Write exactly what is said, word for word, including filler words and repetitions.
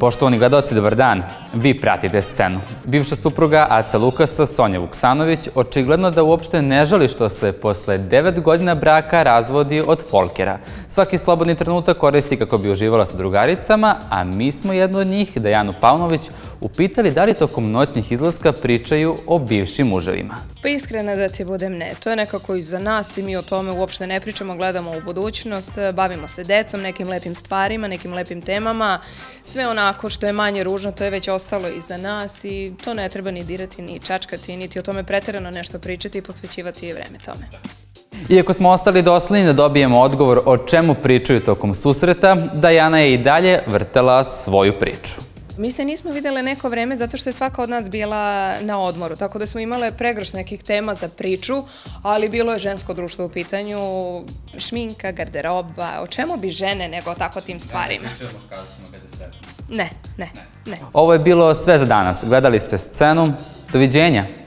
Poštovani gledaoci, dobar dan. Vi pratite scenu. Bivša supruga Aca Lukasa, Sonja Vuksanović, očigledno da uopšte ne žali što se posle devet godina braka razvodi od Folkera. Svaki slobodni trenutak koristi kako bi uživala sa drugaricama, a mi smo jednu od njih, Dejanu Paunović, upitali da li tokom noćnih izlaska pričaju o bivšim muževima. Pa iskreno da ti budem ne. To je nekako iza nas i mi o tome uopšte ne pričamo, gledamo u budućnost, bavimo se decom, nekim lepim stvarima, nekim lepim temama. Sve onako što je manje ružno, to je već ostalo iza nas i to ne treba ni dirati, ni čačkati, niti o tome preterano nešto pričati i posvećivati vreme tome. Iako smo ostali dosledni da dobijemo odgovor o čemu pričaju tokom susreta, Dejana je i dalje vrtela svoju priču. Mi se nismo videle neko vreme zato što je svaka od nas bila na odmoru, tako da smo imale pregršt nekih tema za priču, ali bilo je žensko društvo u pitanju, šminka, garderoba, o čemu bi žene nego o tako tim stvarima. Ne, ne, ne. Ovo je bilo sve za danas. Gledali ste scenu. Doviđenja.